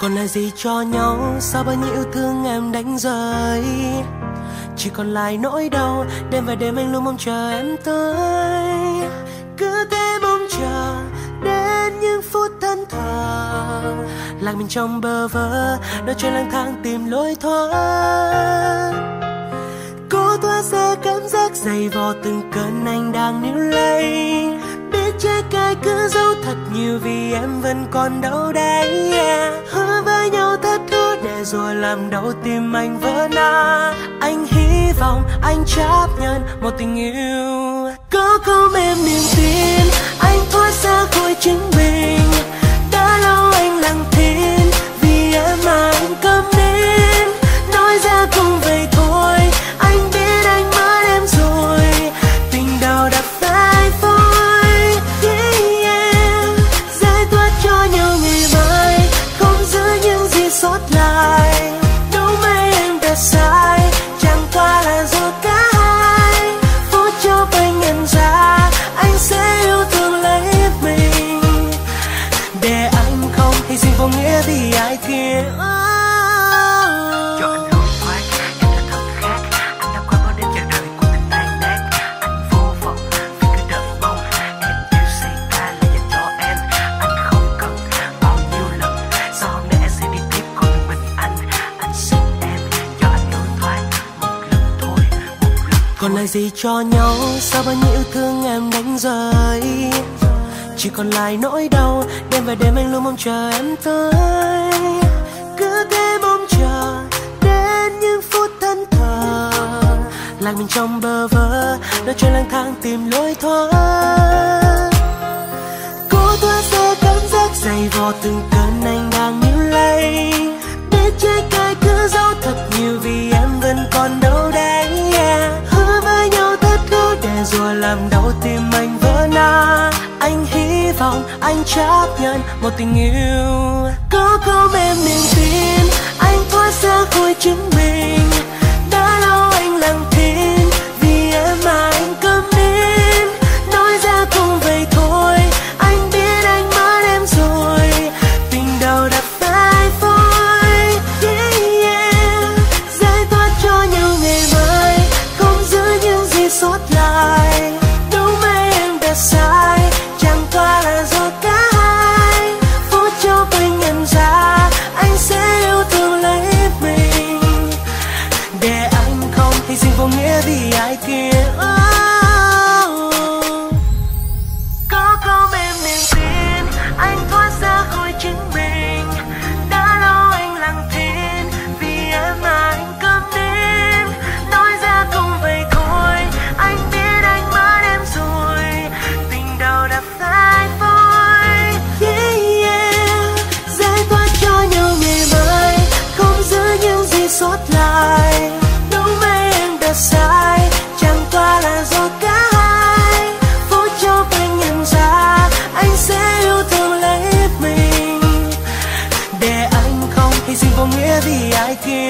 Còn lại gì cho nhau, sao bao nhiêu yêu thương em đánh rơi. Chỉ còn lại nỗi đau, đêm và đêm anh luôn mong chờ em tới. Cứ thế mong chờ đến những phút thân thờ, lạc mình trong bơ vơ, đôi chân lang thang tìm lối thoát. Cố thoát ra cảm giác dày vò từng cơn anh đang níu lấy. Biết trái cay cứ giấu thật nhiều vì em vẫn còn đau đáy. Hứa với nhau thật thú để rồi làm đau tim anh vỡ nát. Anh hy vọng anh chấp nhận một tình yêu có không em niềm tin. Anh thoát ra khỏi chính mình, đã lâu anh lặng thinh vì em mà anh câm nín. Nói ra cũng vậy thôi, anh biết anh mất em rồi, tình đầu đã phai phôi. Giải thoát cho nhau ngày mai, không giữ những gì sót lại. Đâu mấy em đã sai, chẳng qua là do cả hai. Phút chốc anh nhận ra anh sẽ yêu thương lấy mình, để anh không hy sinh vô nghĩa vì ai kia. Còn lại gì cho nhau, sao bao nhiêu yêu thương em đánh rơi. Chỉ còn lại nỗi đau, đêm và đêm anh luôn mong chờ em tới. Cứ thế mong chờ đến những phút thân thờ, lạc mình trong bơ vơ, đôi chân lang thang tìm lối thoát. Cố thoát ra cảm giác dày vò từng cơn anh đang níu lấy. Biết trái cay cứ giấu thật nhiều vì em vẫn còn đau đáy. Hứa với nhau thật thú để rồi làm đau tim anh vỡ nát. Anh hy vọng anh chấp nhận một tình yêu có không em niềm tin. Anh thoát ra khỏi chính mình, đã lâu anh lặng thinh vì em mà anh câm nín. Nói ra cũng vậy thôi, anh biết anh mất em rồi, tình đầu đã phai phôi. Giải thoát cho nhau ngày mai, không giữ những gì sót lại. Đâu mấy em đã sai, chẳng qua là do cả hai. Phút chốc anh nhận ra anh sẽ yêu thương lấy mình, để anh không hy sinh vô nghĩa vì ai kia. Có không em niềm tin, anh thoát ra khỏi chính mình, đã lâu anh lặng thinh vì em mà anh câm nín. Nói ra cũng vậy thôi, anh biết anh mất em rồi, tình đầu đã phai phôi. Giải thoát cho nhau ngày mai, không giữ những gì sót lại. Đâu mấy em đã sai, chẳng qua là do cả hai. Phút chốc anh nhận ra anh sẽ yêu thương lấy mình, để anh không hy sinh vô nghĩa vì ai kia.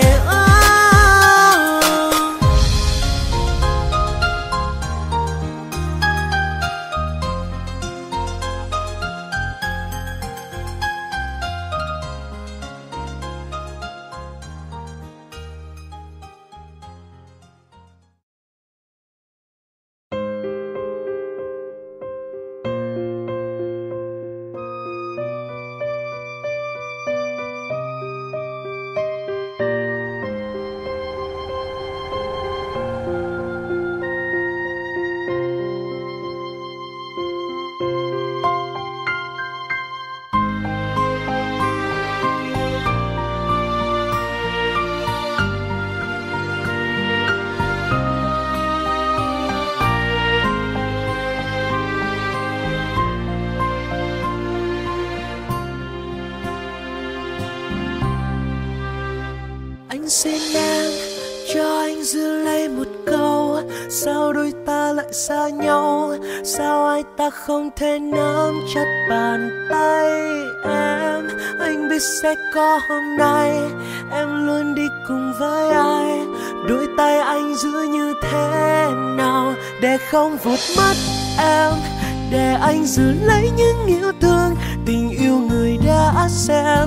Anh xin em cho anh giữ lấy một câu, sao đôi ta lại xa nhau, sao ai ta không thể nắm chặt bàn tay em. Anh biết sẽ có hôm nay, em luôn đi cùng với ai. Đôi tay anh giữ như thế nào để không vụt mất em, để anh giữ lấy những yêu thương tình yêu người đã xem.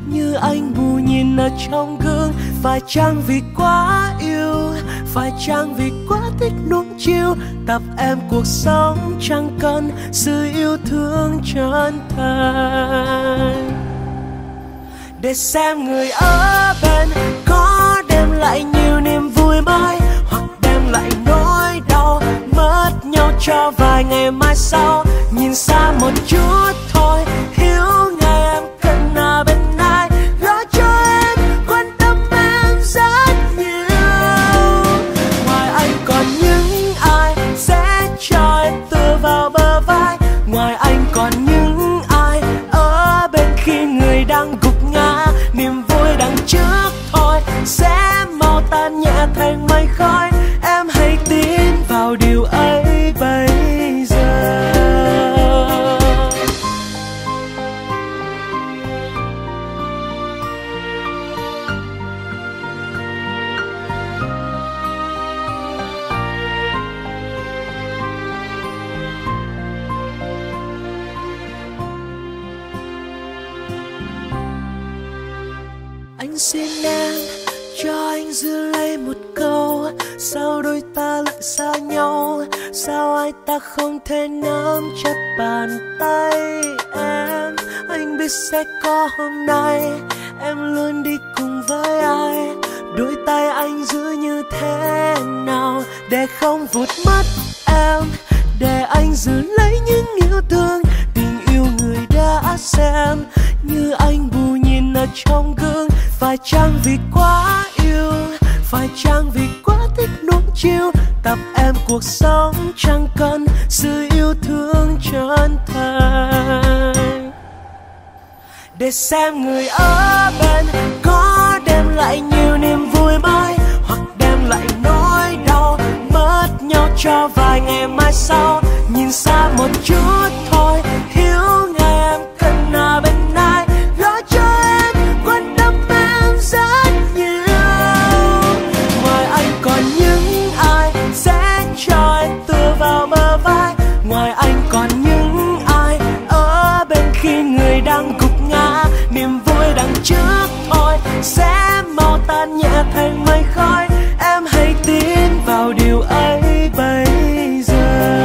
như anh bù nhìn ở trong gương. Phải chăng vì quá yêu, phải chăng vì quá thích nuông chiều, tập em cuộc sống chẳng cần sự yêu thương chân thành. Để xem người ở bên có đem lại nhiều niềm vui mới, hoặc đem lại nỗi đau mất nhau cho vài ngày mai sau. Nhìn xa một chút thôi, hiểu ngày em cần ở bên ai, lo cho em, quan tâm em rất nhiều. Ngoài anh còn những ai sẽ cho em tựa vào bờ vai, ngoài anh còn những ai ở bên khi người đang gục ngã. Niềm vui đằng trước thôi sẽ mau tan nhẹ thành mây khói, em hãy tin vào điều ấy bây giờ. Anh xin em cho anh giữ lấy một câu, sao đôi ta lại xa nhau, sao ai ta không thể nắm chặt bàn tay em. Anh biết sẽ có hôm nay, em luôn đi cùng với ai, đôi tay anh giữ như thế nào để không vụt mất em, để anh giữ lấy những yêu thương, tình yêu người đã xem như anh bù nhìn ở trong gương. Phải chăng vì quá yêu, phải chăng vì quá thích nuông chiều, tập em cuộc sống chẳng cần sự yêu thương chân thành. Để xem người ở bên có đem lại nhiều niềm vui mới, hoặc đem lại nỗi đau mất nhau cho vài ngày mai sau. Nhìn xa một chút thôi, hiểu ngày em cần ở bên ai, lo cho em, quan tâm em rất nhiều. Ngoài anh còn những ai sẽ cho em tựa vào bờ vai, ngoài anh còn những ai ở bên khi người đang gục ngã. Niềm vui đằng trước thôi sẽ mau tan nhẹ thành mây khói, em hãy tin vào điều ấy bây giờ.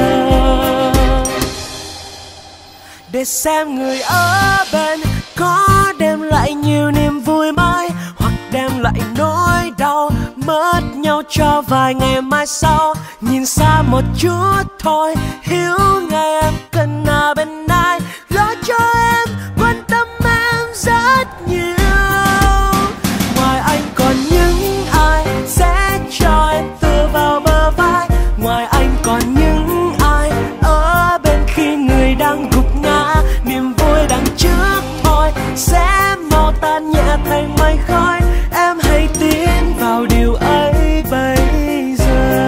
Để xem người ở bên có đem lại nhiều niềm vui mới, hoặc đem lại nỗi đau mất nhau cho vài ngày mai sau. Nhìn xa một chút thôi, hiểu ngày em cần ở bên ai, lo cho em, quan tâm em rất nhiều. Ngoài anh còn những ai sẽ cho em tựa vào bờ vai, ngoài anh còn những ai ở bên khi người đang gục ngã. Niềm vui đằng trước thôi sẽ mau tan nhẹ thành mây khói, em hãy tin vào điều ấy bây giờ.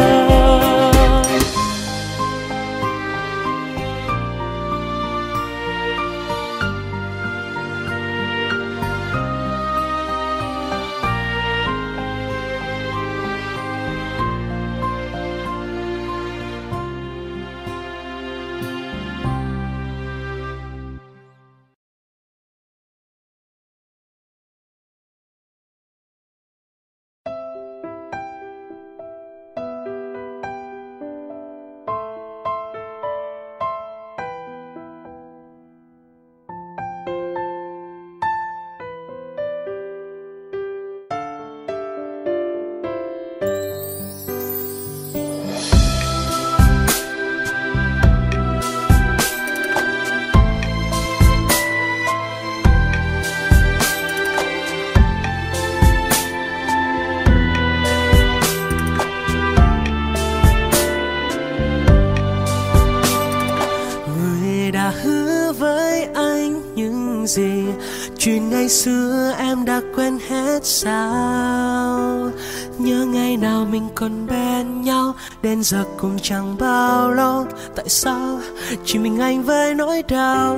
gì chuyện ngày xưa em đã quên hết sao? Nhớ ngày nào mình còn bên nhau, đến giờ cũng chẳng bao lâu. Tại sao chỉ mình anh với nỗi đau?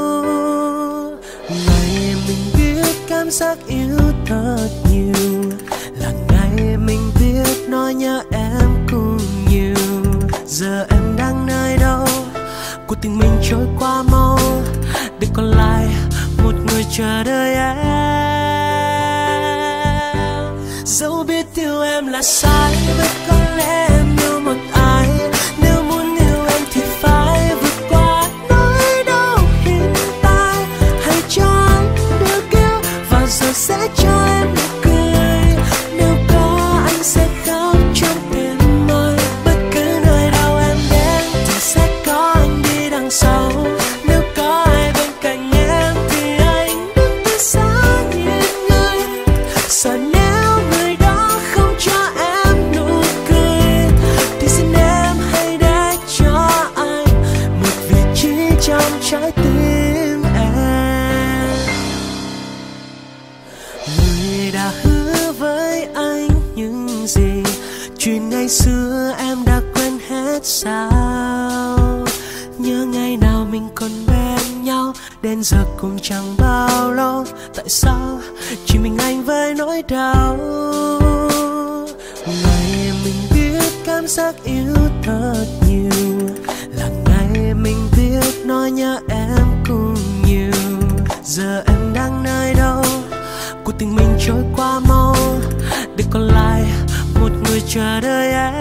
Ngày mình biết cảm giác yêu thật nhiều, là ngày mình biết nói nhớ em cũng nhiều. Giờ em đang nơi đâu? Cuộc tình mình trôi qua mau, để còn lại một người chờ đợi em. Dẫu biết yêu em là sai, vẫn có lẽ em yêu một ai. Nếu muốn yêu em thì phải vượt qua nỗi đau hiện tại. Hãy cho anh được yêu và rồi sẽ cho em nụ cười. Nếu có anh sẽ khóc trong tim môi. Bất cứ nơi đâu em đến thì sẽ có anh đi đằng sau. Nếu có ai bên cạnh em thì anh đứng từ xa nhìn người. Sợ nếu người đó không cho em nụ cười thì xin em hãy để cho anh một vị trí trong trái tim em. Người đã hứa với anh những gì chuyện ngày xưa em đã quên hết sao? Nhớ ngày nào mình còn bên nhau, đến giờ cũng chẳng bao lâu. Tại sao chỉ mình anh với nỗi đau? Ngày mình biết cảm giác yêu thật nhiều, là ngày mình biết nói nhớ em cũng nhiều. Giờ em đang nơi đâu? Cuộc tình mình trôi qua mau, để còn lại một người chờ đợi em.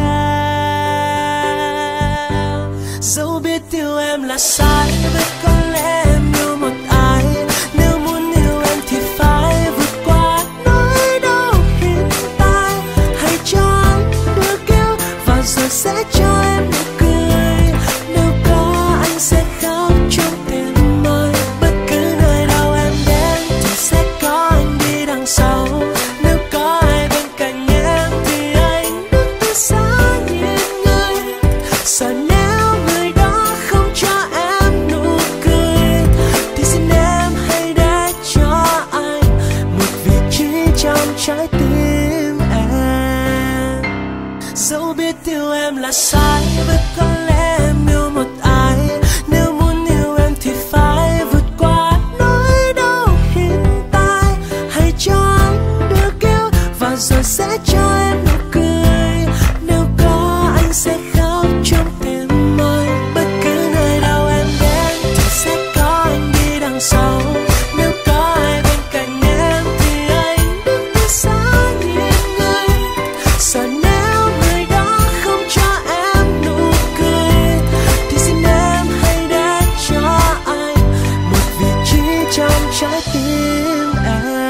Dẫu biết yêu em là sai, vẫn có lẽ em yêu một ai. Nếu muốn yêu em thì phải vượt qua nỗi đau hiện tại. Hãy cho anh được yêu và rồi sẽ cho em nụ cười. Nếu có anh sẽ khóc trong tim môi. Bất cứ nơi đâu em đến thì sẽ có anh đi đằng sau. Nếu có ai bên cạnh em thì anh đứng từ xa nhìn người. Sợ nếu người đó không cho em nụ cười thì xin em hãy để cho anh một vị trí trong trái tim em. Dẫu biết yêu em là sai, vẫn có lẽ em yêu một ai. Nếu muốn yêu em thì phải vượt qua nỗi đau hiện tại. Hãy cho anh được yêu và rồi sẽ cho em nụ cười. Nếu có anh sẽ khóc trong tim môi. Bất cứ nơi đâu em đến thì sẽ có anh đi đằng sau. Nếu có ai bên cạnh em thì anh đứng từ xa nhìn người. Sợ nếu người đó không cho em nụ cười thì xin em hãy để cho anh một vị trí trong trái tim em.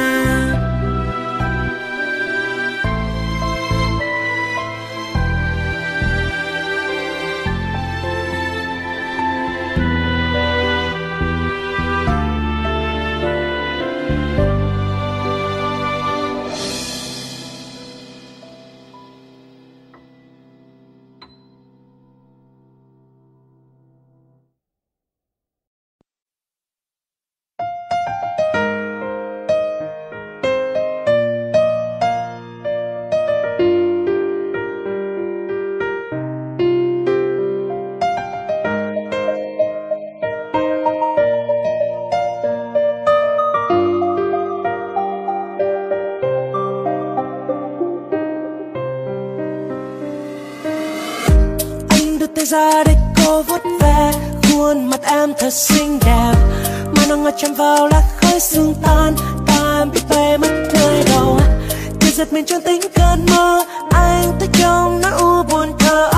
Ra để cô vuốt ve khuôn mặt em thật xinh đẹp, mà nó ngọt chạm vào lá khói sương tan. Ta em biết bay mất nơi đâu, thì giật mình trong tính cơn mơ. Anh thấy trong nỗi u buồn thở,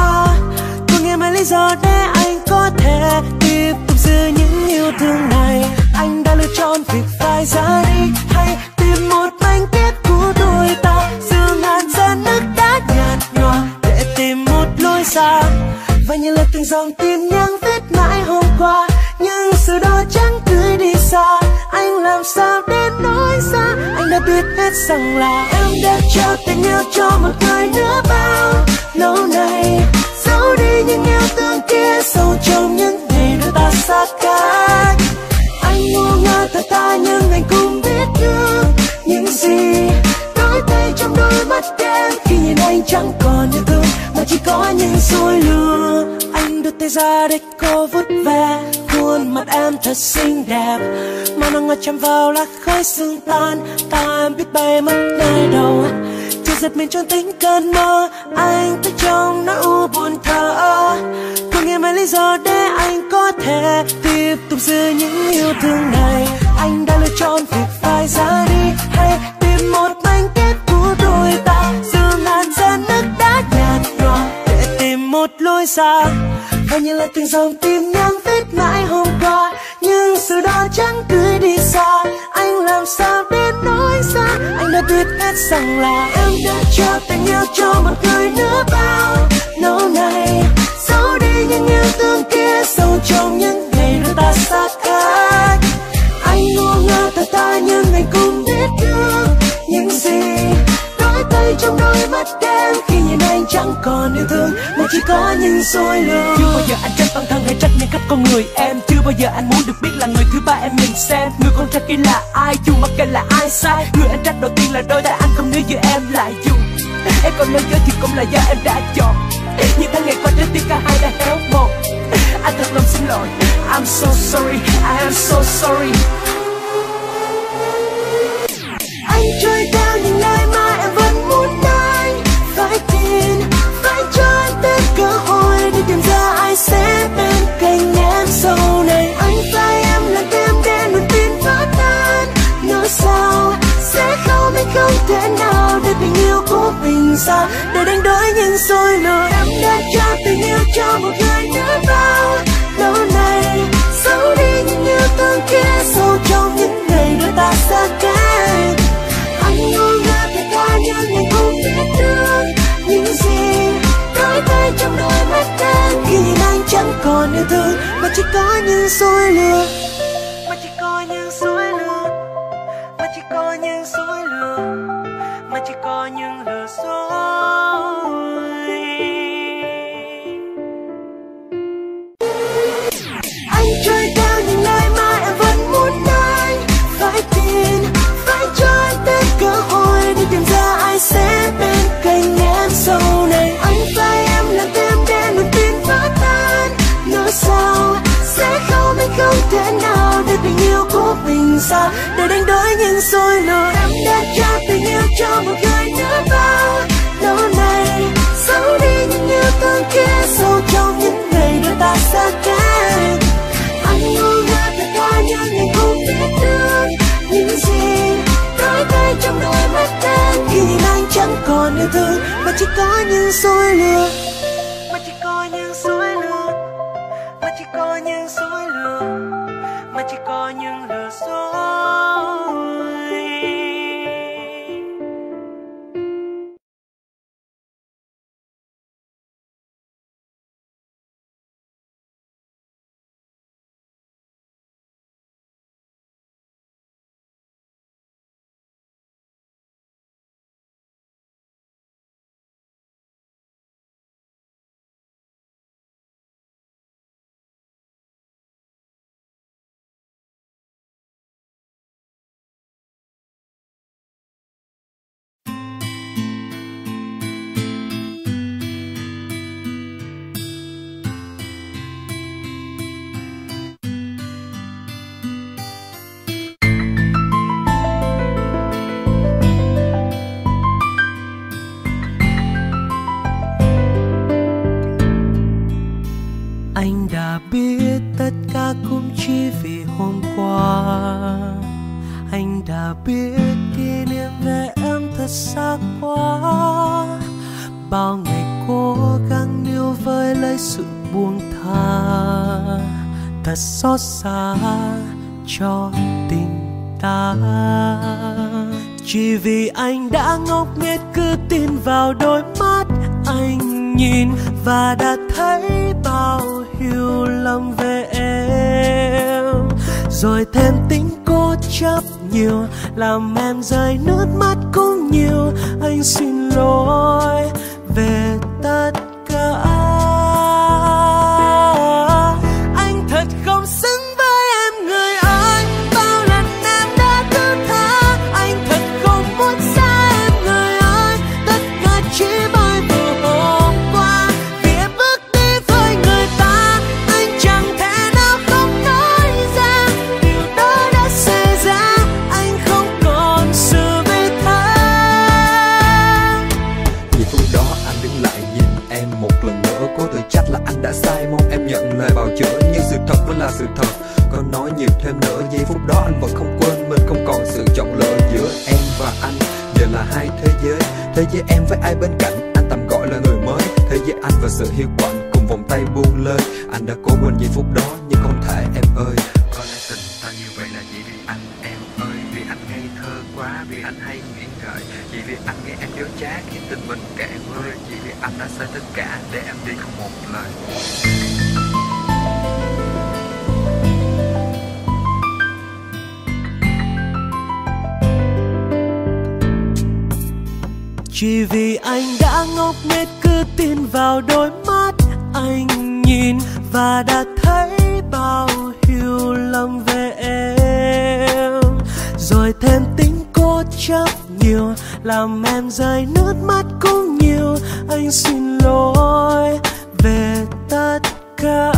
cô nghe mấy lý do để anh có thể tiếp tục giữ những yêu thương này. Anh đã lựa chọn việc phải ra đi, hay tìm một mảnh ghép của đôi ta, giữa ngàn giọt nước đã nhạt nhòa để tìm một lối ra. Và như lời từng dòng tin nhắn viết mãi hôm qua, nhưng sự đó chẳng cứ đi xa. Anh làm sao để nói ra, anh đã biết hết rằng là em đã trao tình yêu cho một người nữa bao lâu nay. Giấu đi những yêu thương kia sâu trong những ngày đôi ta xa cách. Anh ngu ngơ thật ta nhưng anh cũng biết được những gì đôi tay trong đôi mắt em khi nhìn anh chẳng còn yêu thương mà chỉ có những dối lừa. Anh đưa tay ra để cô vuốt ve khuôn mặt em thật xinh đẹp, mà nó ngọt chạm vào lá khói sương tan. Ta em biết bay mất nơi đâu, chỉ giật mình trong tính cơn mơ. Anh thấy trong nỗi u buồn thở, cô nghe mấy lý do để anh có thể tiếp tục giữ những yêu thương này. anh đã lựa chọn việc phải ra đi, hay tìm một manh kết của đôi ta, dù ngàn gian nước đã nhạt nhòa để tìm một lối ra. Bao nhiêu là từng dòng tim nhắn viết mãi hôm qua, nhưng sự đó chẳng cứ đi xa. Anh làm sao để nói ra, anh đã biết hết rằng là em đã cho tình yêu cho một người nữa bao lâu nay. Giấu đi những yêu thương kia sâu trong những ngày đôi ta xa cách. Anh ngu ngơ thật ta nhưng anh cũng biết được những gì đôi tay trong đôi mắt em khi nhìn anh chẳng còn yêu thương mà chỉ có những dối lừa. Chưa bao giờ anh trách bản thân hay trách nhân cách con người em, chưa bao giờ anh muốn được biết là người thứ ba em nhìn xem. Người con trai kia là ai, dù mặc kệ là ai sai, người anh trách đầu tiên là đôi tay anh không níu giữ em lại. Dù em còn nơi giới thì cũng là do em đã chọn, nhưng tháng ngày qua trái tim cả hai đã héo mòn. Anh thật lòng xin lỗi, I'm so sorry, I am so sorry. Anh trôi theo những lời mà em vẫn muốn nói, phải tin, phải cho anh thêm cơ hội để tìm ra ai sẽ bên cạnh em sau này. Anh phải em là thêm để luôn tin vỡ tan, nói sao sẽ không, anh không thể nào để tình yêu của mình ra để đánh đổi những dối lừa. Em đã cho tình yêu cho một người nữa bao lâu nay, giấu đi những yêu thương kia sâu trong những ngày đôi ta xa cách. Anh ngu ngơ thật ta nhưng anh cũng biết được những gì đôi tay trong đôi mắt em khi nhìn anh chẳng còn yêu thương mà chỉ có những dối lừa, mà chỉ có những dối lừa, mà chỉ có những dối lừa, mà chỉ có những lừa dối. Anh trôi theo những lời mà em vẫn muốn nói, phải tin, phải cho anh thêm cơ hội để tìm ra ai sẽ bên cạnh em sau này. Anh phải em làm thêm để luôn tin vỡ tan, nói sao sẽ không, anh không thể nào để tình yêu của mình ra để đánh đổi những dối lừa. Em đã cho tình yêu cho một người nữa bao lâu nay, giấu đi những yêu thương kia sâu trong những ngày đôi ta xa cách. Anh ngu ngơ thật ta nhưng anh cũng biết được những gì đôi tay trong đôi mắt em khi nhìn anh chẳng còn yêu thương mà chỉ có những dối lừa, mà chỉ có những dối lừa, mà chỉ có những dối lừa, mà chỉ có những lừa dối. Anh đã biết tất cả cũng chỉ vì hôm qua. Anh đã biết kỷ niệm về em thật xa quá. Bao ngày cố gắng níu với lấy sự buông tha, thật xót xa cho tình ta. Chỉ vì anh đã ngốc nghếch cứ tin vào đôi mắt anh nhìn và đã thấy bao hiểu lầm về em, rồi thêm tính cố chấp nhiều làm em rơi nước mắt cũng nhiều. Anh xin lỗi về tất cả. Anh thật không xứng với em người ơi, bao lần em đã thứ tha. Anh thật không muốn xa em người ơi, tất cả chỉ bởi vừa hôm qua. Vì em bước đi với người ta, anh chẳng thể nào không nói ra điều đó đã xảy ra. Anh không còn sự vị tha. Giây phút đó anh đứng lại nhìn em một lần nữa, cố tự trách là anh đã sai, mong em nhận lời bào chữa, nhưng sự thật vẫn là sự thật. có nói nhiều thêm nữa. Giây phút đó anh vẫn không quên mình, không còn sự chọn lựa giữa em và anh. Giờ là hai thế giới em với ai bên cạnh, anh tạm gọi là người mới. Thế giới anh và sự hiu quạnh cùng vòng tay buông lơi. Anh đã cố quên giây phút đó nhưng không thể em ơi. Có lẽ tình ta như vậy là chỉ vì anh em ơi. Vì anh ngây thơ quá, vì anh hay nghĩ ngợi, chỉ vì anh nghe em dối trá khiến tình mình cạn vơi. Chỉ vì anh đã sai tất cả để em đi không một lời. Chỉ vì anh đã ngốc nghếch cứ tin vào đôi mắt anh nhìn, và đã thấy bao hiểu lầm về em, rồi thêm tính cố chấp nhiều làm em rơi nước mắt cũng nhiều. Anh xin lỗi về tất cả.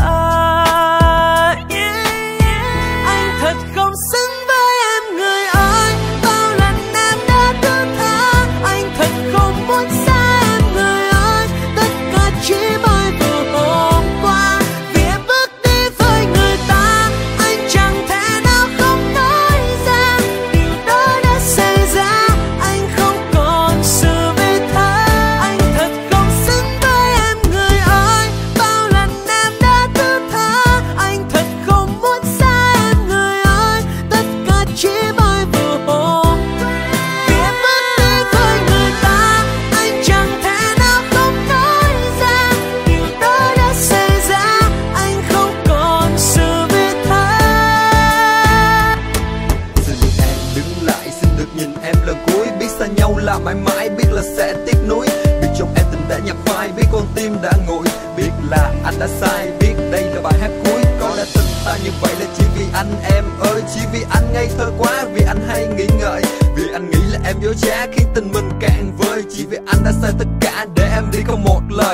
Anh thật không xứng với em người ơi, bao lần em đã thứ tha. Anh thật không muốn xa em người ơi, tất cả chỉ bởi vừa hôm qua. Vì em bước đi với người ta, anh chẳng thể nào không nói ra điều đó đã xảy ra. Anh không còn sự vì thế. Anh thật không xứng với em người ơi, bao lần em đã thứ tha. Anh thật không muốn xa em người ơi, tất cả chỉ bởi vừa hôm. Vì em bước đi với người ta, anh chẳng thể nào không nói ra điều đó đã xảy ra. Anh không còn sự vì thế. Xin em đứng lại, xin được nhìn em lần cuối. Biết xa nhau là mãi mãi, biết là sẽ tiếc nuối. Biết trong em tình đã nhạt phai, biết con tim đã nguội. Biết là anh đã sai, biết đây là bài hát cuối. Có lẽ tình ta như vậy là chỉ vì anh em ơi. Chỉ vì anh ngây thơ quá, vì anh hay nghĩ ngợi, vì anh nghĩ là em dối trá khiến tình mình cạn vơi. Chỉ vì anh đã sai tất cả để em đi không một lời.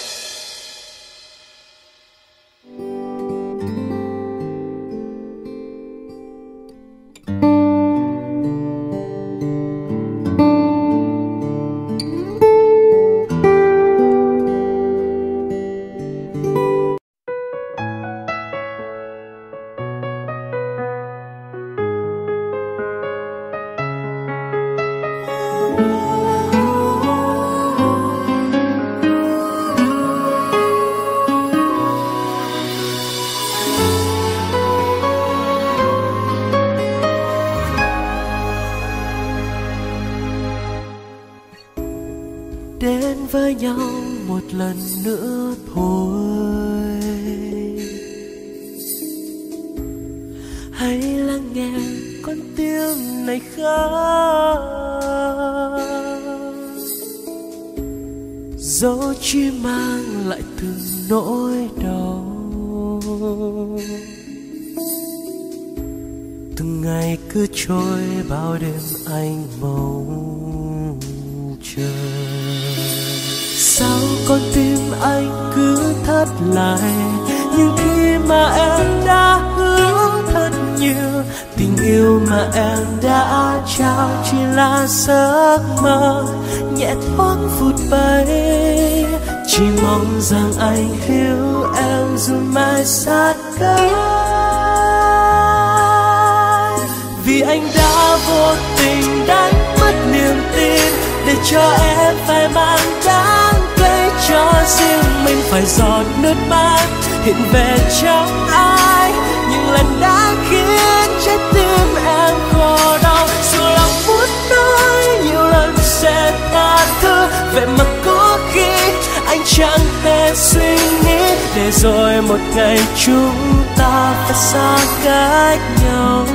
Đến với nhau một lần nữa thôi, hãy lắng nghe con tim này khóc, dẫu chỉ mang lại từng nỗi đau. Từng ngày cứ trôi bao đêm anh mong chờ. Sao con tim anh cứ thất lại, nhưng khi mà em đã hứa thật nhiều, tình yêu mà em đã trao chỉ là giấc mơ nhẹ thoáng phút bay. Chỉ mong rằng anh hiểu em dù mãi sát cách, vì anh đã vô tình đánh mất niềm tin để cho em phải mang đáng gây cho riêng mình phải giọt nước mắt hiện về trong ai. Những lần đã khiến trái tim em khổ đau, dù lòng muốn nói nhiều lần sẽ tha thứ, vậy mà có khi anh chẳng hề suy nghĩ, để rồi một ngày chúng ta phải xa cách nhau.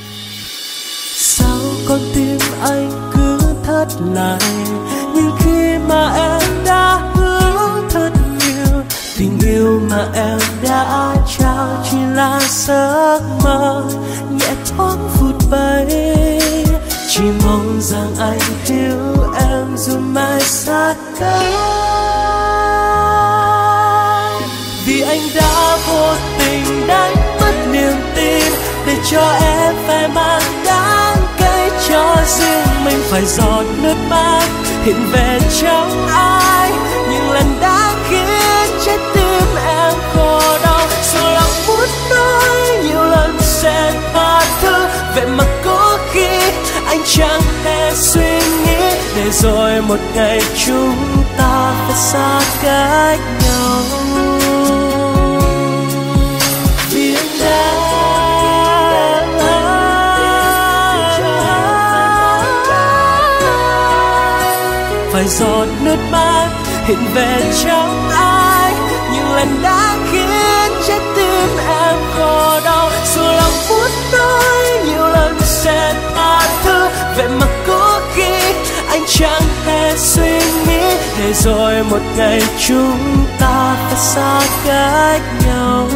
Con tim anh cứ thất lại, nhưng khi mà em đã hứa thật nhiều. Tình yêu mà em đã trao chỉ là giấc mơ nhẹ thoáng vụt bay. Chỉ mong rằng anh hiểu em dù mãi xa cách. Vì anh đã vô tình đánh mất niềm tin, để cho em phải mang đáng cây cho riêng mình. Phải giọt nước mắt hiện về trong ai, những lần đã khiến trái tim em khổ đau. Dù lòng muốn nói nhiều lần sẽ tha thứ, vậy mà có khi anh chẳng hề suy nghĩ. Để rồi một ngày chúng ta phải xa cách nhau. Vì anh đã phải giọt nước mắt hiện về trong ai, những lần đã khiến trái tim em khổ đau. Dù lòng muốn nói nhiều lần sẽ tha thứ, vậy mà có khi anh chẳng hề suy nghĩ. Để rồi một ngày chúng ta phải xa cách nhau.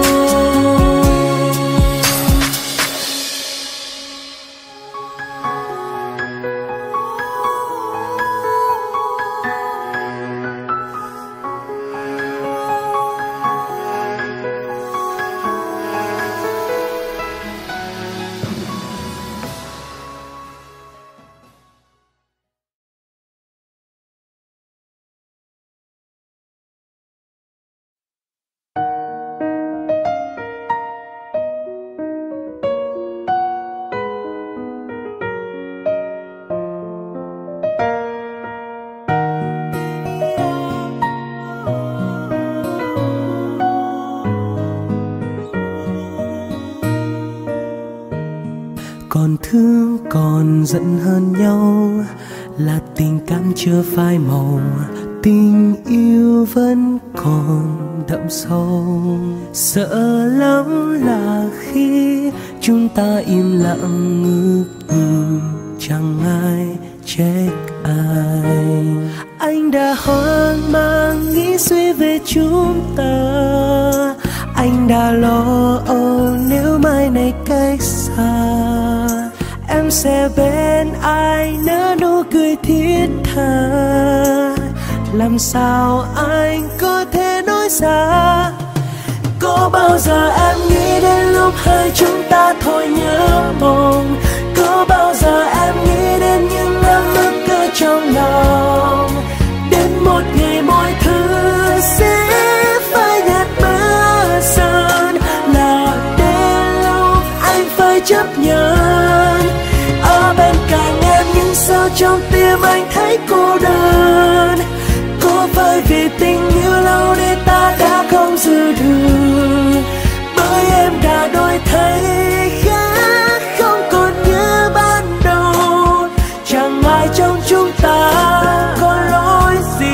Còn thương còn giận hơn nhau là tình cảm chưa phai màu. Tình yêu vẫn còn đậm sâu. Sợ lắm là khi chúng ta im lặng ngước nhìn, chẳng ai trách ai. Anh đã hoang mang nghĩ suy về chúng ta. Anh đã lo âu nếu mai này cách xa. Em sẽ bên ai nở nụ cười thiết tha. Làm sao anh có thể nói ra. Có bao giờ em nghĩ đến lúc hai chúng ta thôi nhớ mong. Có bao giờ em nghĩ đến những ấm ức cơ trong lòng. Đến một ngày mọi thứ sẽ phải nhạt bớt dần. Là đến lúc anh phải chấp nhận. Ở bên cạnh em nhưng sao trong tim anh thấy cô đơn. Có phải vì tình yêu lâu nên ta đã không giữ được. Bởi em đã đổi thay khác, không còn như ban đầu. Chẳng ai trong chúng ta có lỗi gì.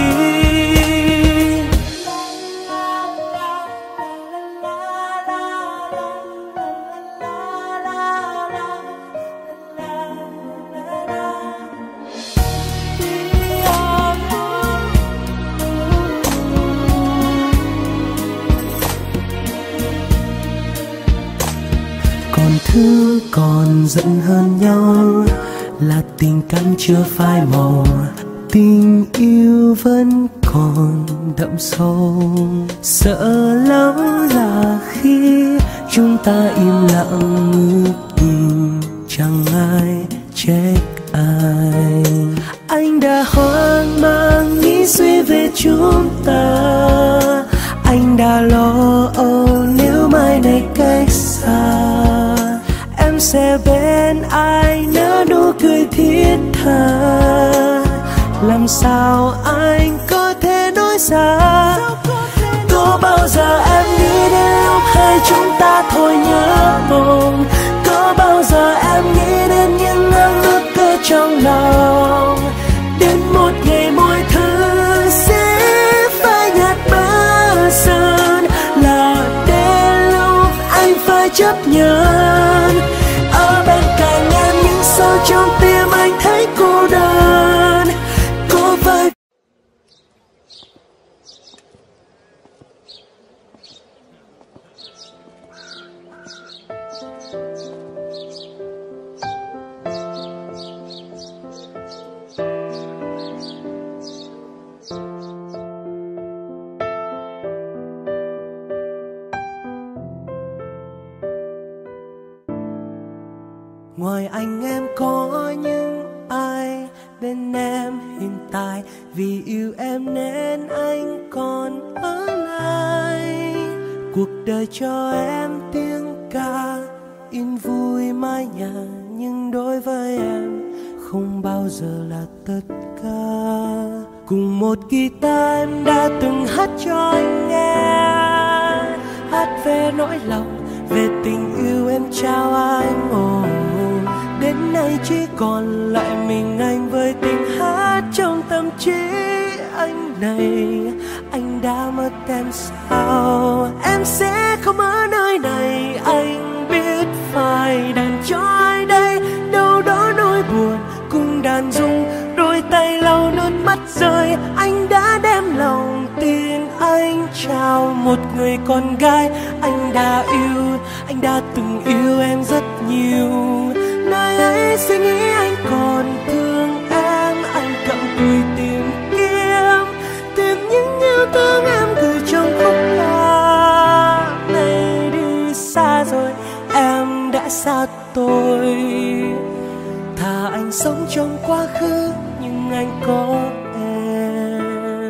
Còn thương còn giận hơn nhau là tình cảm chưa phai màu. Tình yêu vẫn còn đậm sâu. Sợ lắm là khi chúng ta im lặng ngước nhìn, chẳng ai trách ai. Anh đã hoang mang nghĩ suy về chúng ta. Anh đã lo âu nếu mai này cách xa. Em sẽ bên ai nở nụ cười thiết tha. Làm sao anh có thể nói ra. Có bao giờ em nghĩ đến lúc hai chúng ta thôi nhớ mong. Có bao giờ em nghĩ đến những ấm ức cơ trong lòng. Đến một ngày mọi thứ sẽ phải nhạt bớt dần. Là đến lúc anh phải chấp nhận. Ở bên cạnh em nhưng sao trong tim anh thấy cô đơn. Có phải bên em hiện tại, vì yêu em nên anh còn ở lại. Cuộc đời cho em tiếng ca yên vui mái nhà, nhưng đối với em không bao giờ là tất cả. Cùng một guitar em đã từng hát cho anh nghe, hát về nỗi lòng, về tình yêu em trao anh. Đến nay chỉ còn lại mình anh với tiếng hát trong tâm trí anh này. Anh đã mất em sao? Em sẽ không ở nơi này, anh biết phải đàn cho ai đây. Đâu đó nỗi buồn cùng đàn rung, đôi tay lau nước mắt rơi. Anh đã đem lòng tin anh trao một người con gái. Anh đã từng yêu em rất nhiều. Nơi ấy suy nghĩ anh còn thương em, anh cặm cụi tìm kiếm những yêu thương em gửi trong khúc ca. Này đi xa rồi, em đã xa tôi. Thà anh sống trong quá khứ, nhưng anh có em.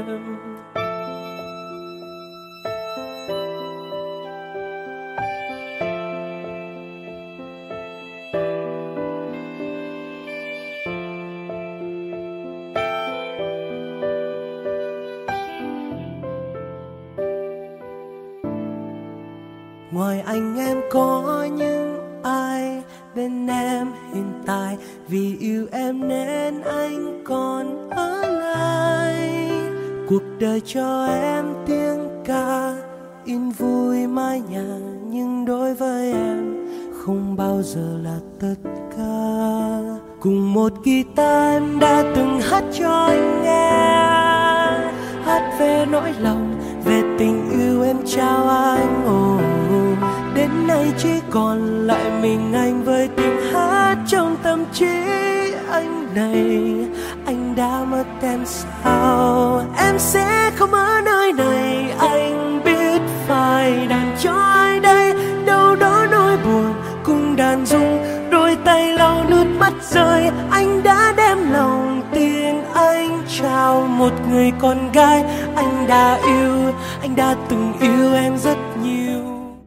Ngoài anh em có những ai bên em hiện tại, vì yêu em nên anh còn ở lại. Cuộc đời cho em tiếng ca yên vui mái nhà, nhưng đối với em không bao giờ là tất cả. Cùng một guitar em đã từng hát cho anh nghe, hát về nỗi lòng, về tình yêu em trao anh. Đến nay chỉ còn lại mình anh với tiếng hát trong tâm trí anh này. Anh đã mất em sao? Em sẽ không ở nơi này, anh biết phải đàn cho ai đây. Đâu đó nỗi buồn cùng đàn rung, đôi tay lau nước mắt rơi. Anh đã đem lòng tin anh trao một người con gái. Anh đã từng yêu em rất nhiều.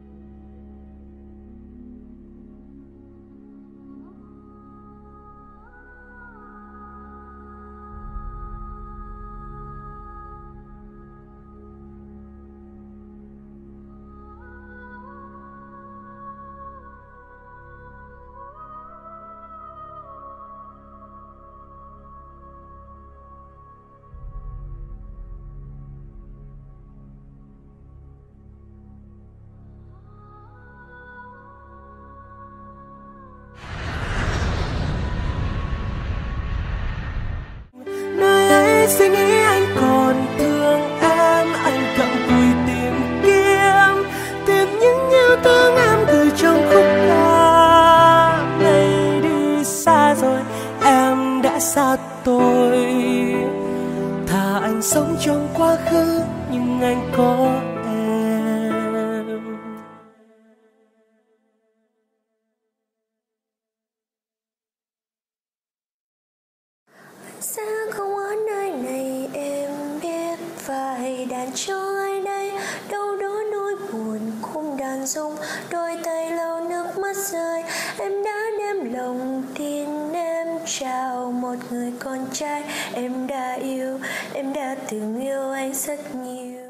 Suy nghĩ anh còn thương em, anh cặm cụi tìm những yêu thương em gửi trong khúc ca. Này đi xa rồi, em đã xa tôi. Thà anh sống trong quá khứ, nhưng anh có em. Sẽ không ở nơi này, em biết phải đàn cho ai đây. Đâu đó nỗi buồn khung đàn rung, đôi tay lau nước mắt rơi. Em đã đem lòng tin em trao một người con trai. Em đã từng yêu anh rất nhiều.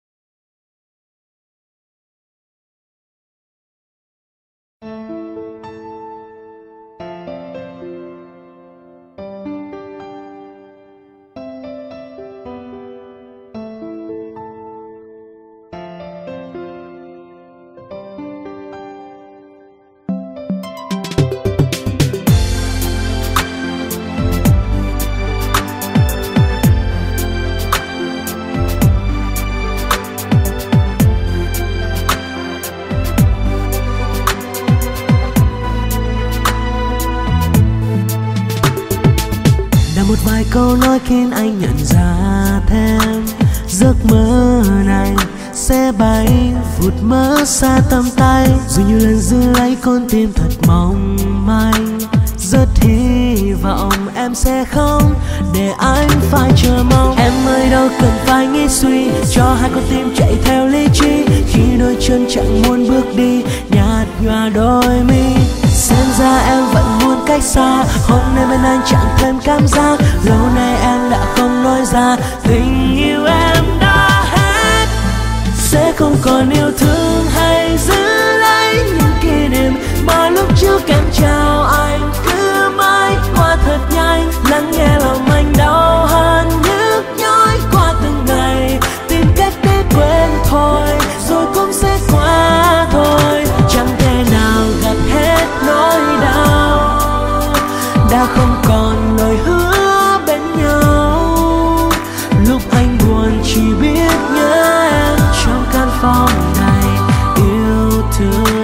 Một vài câu nói khiến anh nhận ra thêm giấc mơ này sẽ bay vụt mất xa tầm tay. Dù nhiều lần giữ lấy con tim thật mong manh, rất hy vọng em sẽ không để anh phải chờ mong. Em ơi đâu cần phải nghĩ suy, cho hai con tim chạy theo lý trí. Khi đôi chân chẳng muốn bước đi, nhạt nhòa đôi mi. Xem ra em vẫn muốn cách xa, hôm nay bên anh chẳng thêm cảm giác. Lâu nay em đã không nói ra, tình yêu em đã hết. Sẽ không còn yêu thương hay giữ lấy những kỷ niệm mà lúc trước em chào anh cứ mãi qua thật nhanh. Lắng nghe lòng anh đau hơn nhức nhói qua từng ngày, tìm cách để quên thôi rồi cũng sẽ qua thôi. Chẳng thể nào gặt hết nỗi đau, đã không còn lời hứa bên nhau. Lúc anh buồn chỉ biết nhớ em trong căn phòng này yêu thương.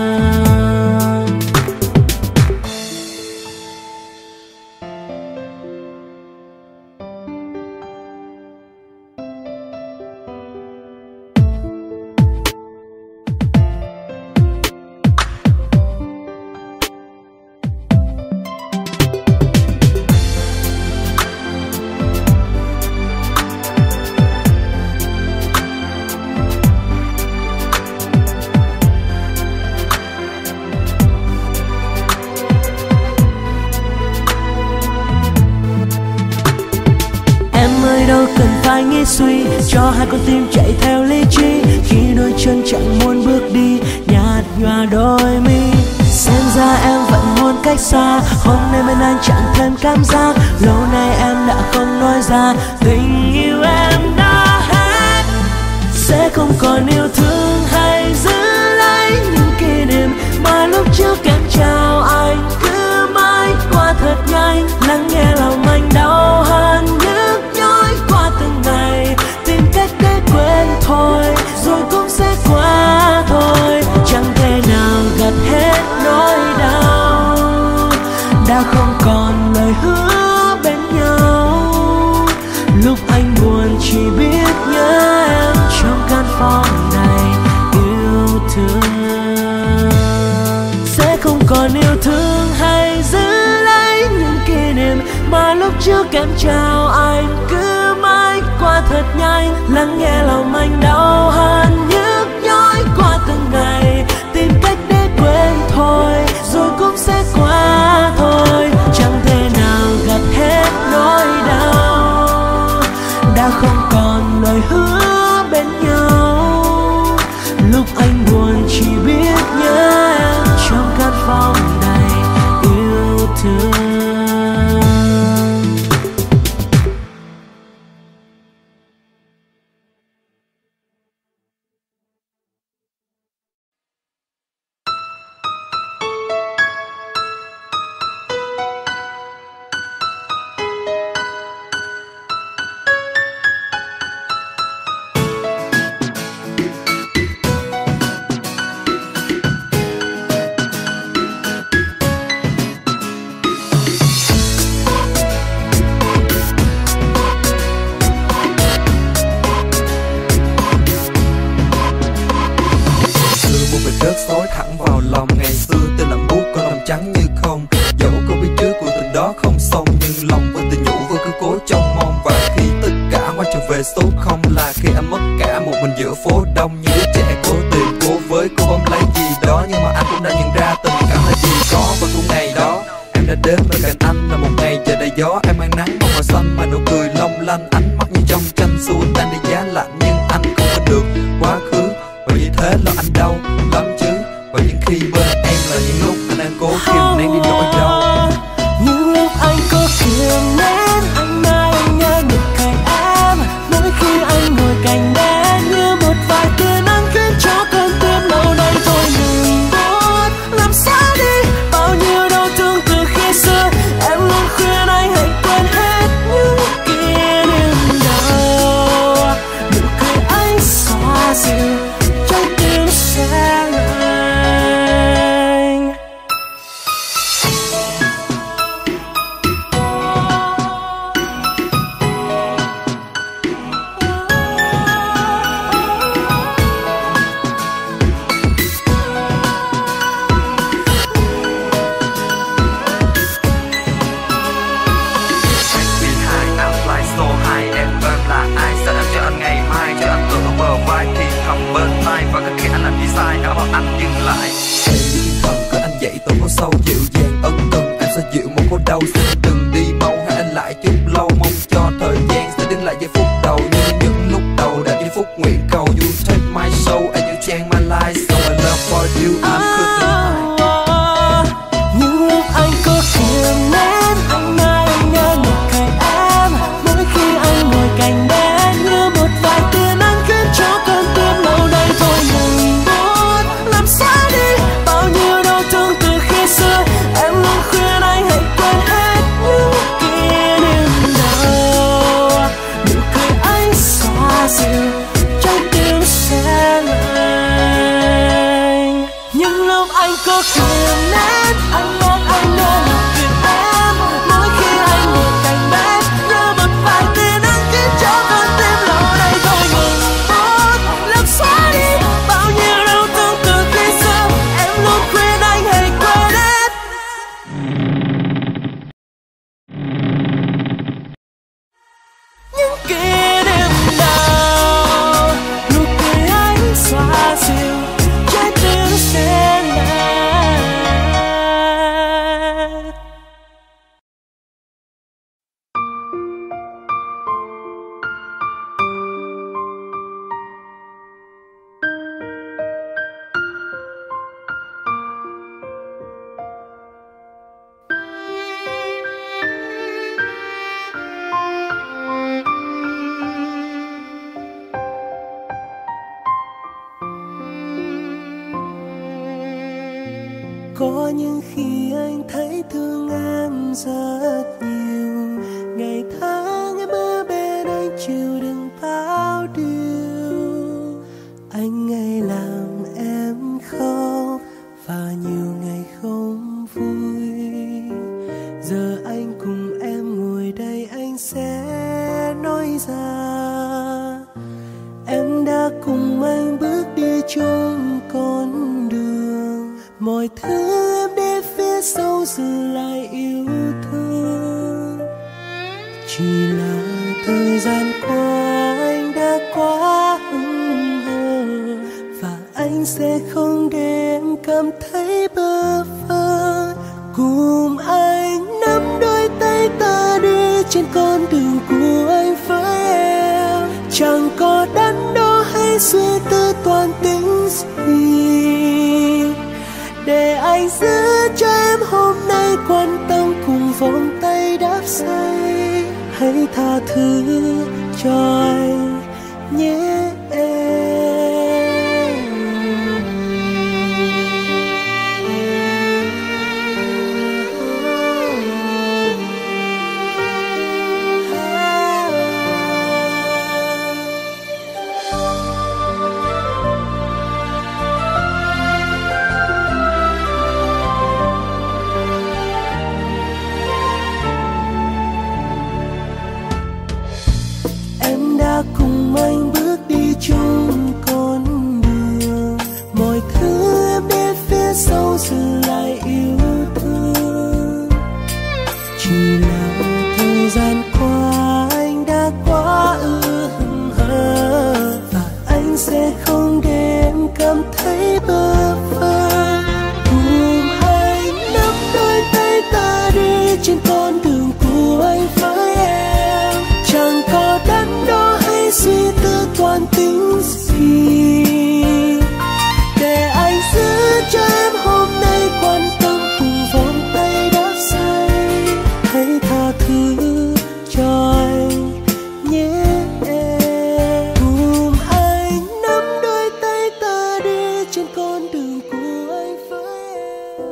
Nghĩ suy, cho hai con tim chạy theo lý trí. Khi đôi chân chẳng muốn bước đi, nhạt nhòa đôi mi. Xem ra em vẫn muốn cách xa, hôm nay bên anh chẳng thêm cảm giác. Lâu nay em đã không nói ra, tình yêu em đã hết. Sẽ không còn yêu thương hay giữ lấy những kỷ niệm mà lúc trước em chào anh cứ mãi qua thật nhanh. Lắng nghe lòng anh đau hơn nhức nhói qua từng ngày, tìm cách để quên thôi rồi cũng sẽ qua thôi. Chẳng thể nào gặt hết nỗi đau, đã không còn lời hứa bên nhau. Lúc anh buồn chỉ biết nhớ em trong căn phòng này yêu thương. Sẽ không còn yêu thương hay giữ lấy những kỷ niệm mà lúc trước em chào anh cứ mãi qua thật nhanh. Lắng nghe lòng anh đau hơn nhức nhói qua từng ngày, tìm cách để quên thôi rồi cũng sẽ qua thôi. Chẳng thể nào gặt hết nỗi đau, đã không còn lời hứa bên nhau. Lúc anh buồn chỉ biết nhớ em trong căn phòng này yêu thương. Số không là khi anh mất cả một mình giữa phố đông. Như đứa trẻ cố tìm cố với cố bấm lấy gì đó, nhưng mà anh cũng đã nhận ra tình cảm là gì có. Và cũng ngày đó em đã đến bên cạnh anh là một ngày trời đầy gió. Em mang nắng bông màu xanh mà nụ cười long lanh, ánh mắt như trong tranh xu anh đang đi giá lạnh. Nhưng anh không quên được quá khứ, và vì thế là anh đau lắm chứ. Và những khi bên em là những lúc anh đang cố kìm nén đi nỗi đau. Những lúc anh cố kìm nén, anh mai anh nhớ được cạnh em. Mỗi khi anh ngồi cạnh em như một vài tia nắng khiến cho cơn tim lâu nay thôi ngừng đốt. Làm sao đi bao nhiêu đau thương từ khi xưa, em luôn khuyên anh hãy quên hết những kỷ niệm đau. Nụ cười anh xóa cho thời gian sẽ đứng lại giây phút đầu như những lúc đầu đã giây phút nguyện cầu. You take my soul and you change my life, so I love for you I'm couldn't hide. Những lúc anh có kiềm nén, anh nghe nụ cười em. Mỗi khi anh ngồi cạnh bên như một vài tia nắng khiến cho con tim lâu nay thôi ngừng bút. Làm xóa đi bao nhiêu đau thương từ khi xưa. Em luôn khuyên anh hãy quên hết những kỷ niệm đau. Nụ cười anh xóa dịu trái tim sẽ lạnh. Những lúc anh có kiềm nén, anh nghe nụ cười em. Mỗi khi anh ngồi cạnh bên như một vài tia nắng khiến cho con tim lâu nay thôi ngừng bút. Làm xóa đi bao nhiêu đau thương từ khi xưa. Em luôn khuyên anh hãy quên hết những kỷ niệm đau. Nụ cười anh xóa dịu trái tim sẽ lạnh. Có những khi anh thấy thương em rất nhiều, ngày tháng em ở bên anh chịu đựng bao điều. Anh ngày làm em khóc và nhiều ngày không vui. Giờ anh cùng em ngồi đây anh sẽ nói ra em đã cùng anh bước đi chung con đường. Mọi thứ em để phía sau giữ lại yêu thương. Chỉ là thời gian qua anh đã quá hững hờ, và anh sẽ không để em cảm thấy bơ vơ. Cùng anh nắm đôi tay ta đi trên con đường của anh với em. Chẳng có đắn đo hay suy tư toan tính gì, để anh giữ cho em hôm nay quan tâm cùng vòng tay đáp say. Hãy tha thứ cho anh nhé em. Cùng anh bước đi chung con đường. Mọi thứ em để phía sau giữ lại yêu thương. Chỉ là thời gian qua anh đã quá hững hờ, và anh sẽ không để em cảm thấy bơ vơ. Cùng anh nắm đôi tay ta đi trên con đường của anh với em. Chẳng có đắn đo suy tư toan tính gì, để anh giữ cho em hôm nay quan tâm cùng vòng tay đáp say. Hãy tha thứ cho anh nhé em. Cùng anh nắm đôi tay ta đi trên con đường của anh với em.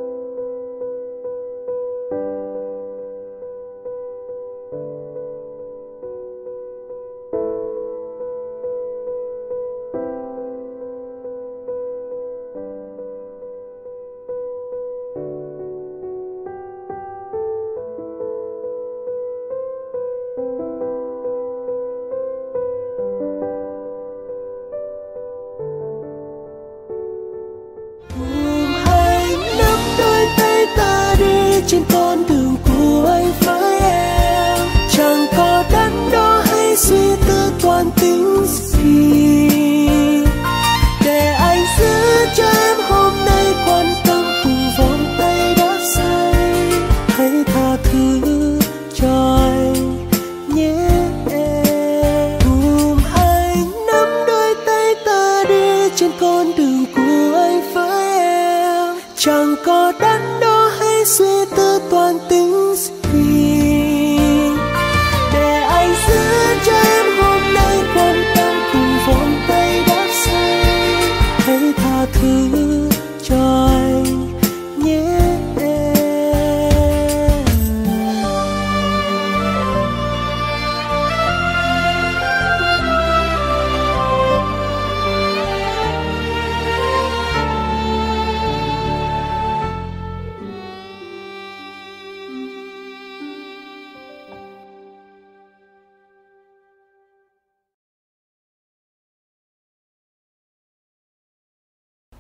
Trên con đường của anh với em. Chẳng có đắn đo hay suy tư toan tính gì, để anh giữ cho em hôm nay quan tâm cùng vòng tay đáp say. Hãy tha thứ cho anh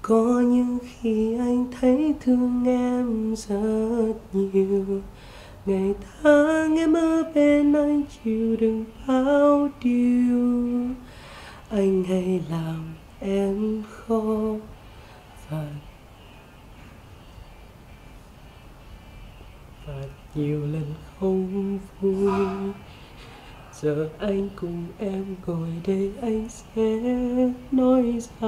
Có những khi anh thấy thương em rất nhiều, ngày tháng em ở bên anh chịu đựng bao điều anh hay làm em khó và nhiều lần không vui. Giờ anh cùng em ngồi đây anh sẽ nói ra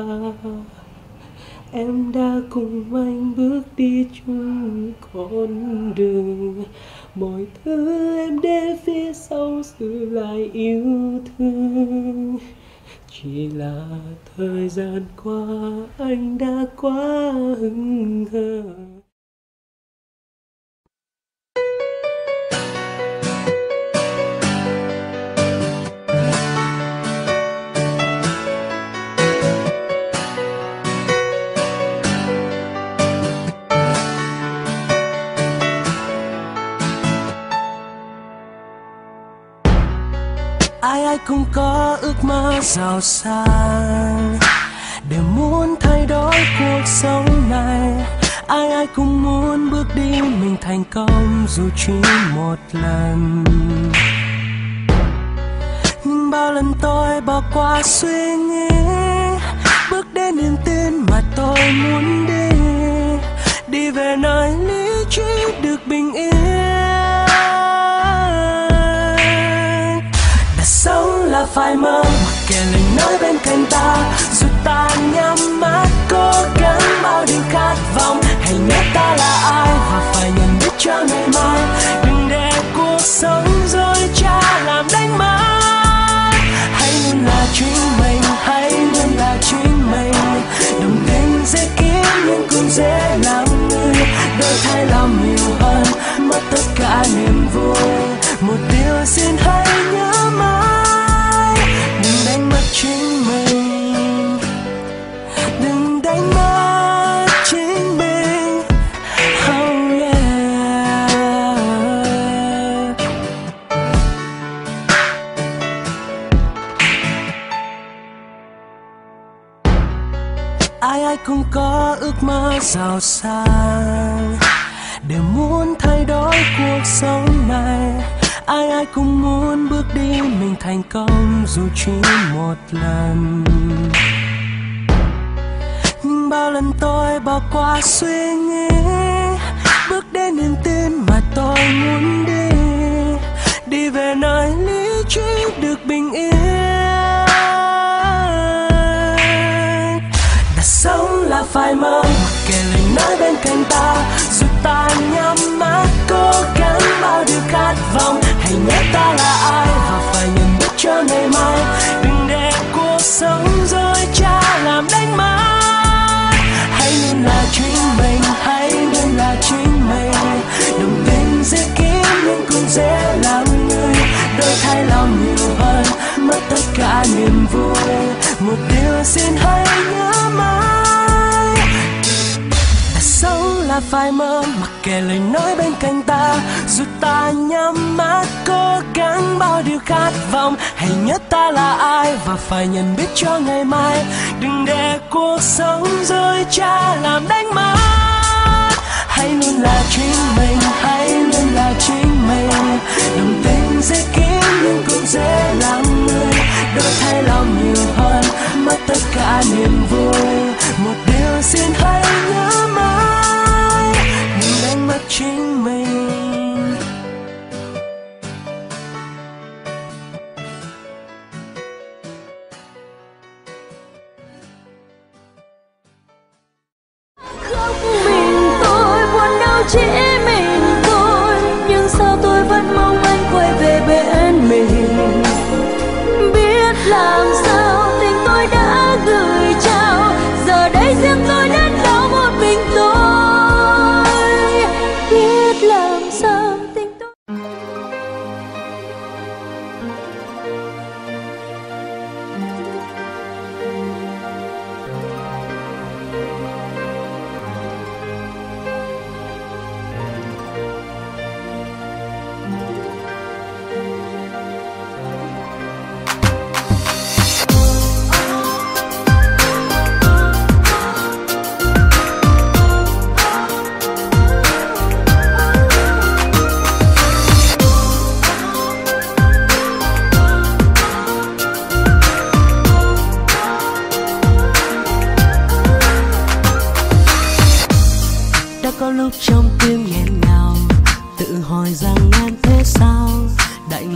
em đã cùng anh bước đi chung con đường. Mọi thứ em để phía sau giữ lại yêu thương. Chỉ là thời gian qua anh đã quá hững hờ. Ai cũng có ước mơ giàu sang, đều muốn thay đổi cuộc sống này. Ai cũng muốn bước đi mình thành công dù chỉ một lần. Nhưng bao lần tôi bỏ qua suy nghĩ, bước đến niềm tin mà tôi muốn đi, đi về nơi lý trí được bình yên. Sống là phải mơ, mặc kệ lời nói bên cạnh ta. Dù ta nhắm mắt cố gắng bao điều khát vọng, hãy nhớ ta là ai và phải nhận biết cho ngày mai. Đừng để cuộc sống dối trá làm đánh mất. Hãy luôn là chính mình, hãy luôn là chính mình. Đồng tình dễ kiếm nhưng cũng dễ làm người. Đổi thay lòng nhiều hơn, mất tất cả niềm vui. Một điều xin hãy nhớ mãi, đừng đánh mất chính mình, đừng đánh mất chính mình. Oh yeah. Ai cũng có ước mơ giàu sang, đều muốn thay đổi cuộc sống này. Ai cũng muốn bước đi mình thành công dù chỉ một lần. Nhưng bao lần tôi bỏ qua suy nghĩ, bước đến niềm tin mà tôi muốn đi, đi về nơi lý trí được bình yên. Đã sống là phải mơ, mặc kệ lời nói bên cạnh ta. Dù ta nhắm mắt cố gắng bao điều khát vọng, hãy nhớ ta là ai và phải nhận biết cho ngày mai. Đừng để cuộc sống dối trá làm đánh mất. Hãy luôn là chính mình, hãy luôn là chính mình. Đồng tình dễ kiếm nhưng cũng dễ làm người. Đổi thay lòng nhiều hơn, mất tất cả niềm vui. Một điều xin hãy nhớ mãi, đã sống là phải mơ, mặc kệ lời nói bên cạnh ta. Dù ta nhắm mắt cố gắng bao điều khát vọng, hãy nhớ ta là ai và phải nhận biết cho ngày mai. Đừng để cuộc sống dối trá làm đánh mất. Hãy luôn là chính mình, hãy luôn là chính mình. Đồng tình dễ kiếm nhưng cũng dễ làm người. Đổi thay lòng nhiều hơn, mất tất cả niềm vui. Một điều xin hãy nhớ mãi, đừng đánh mất chính mình. Không mình tôi buồn đau chỉ mình tôi, nhưng sao tôi vẫn mong anh quay về bên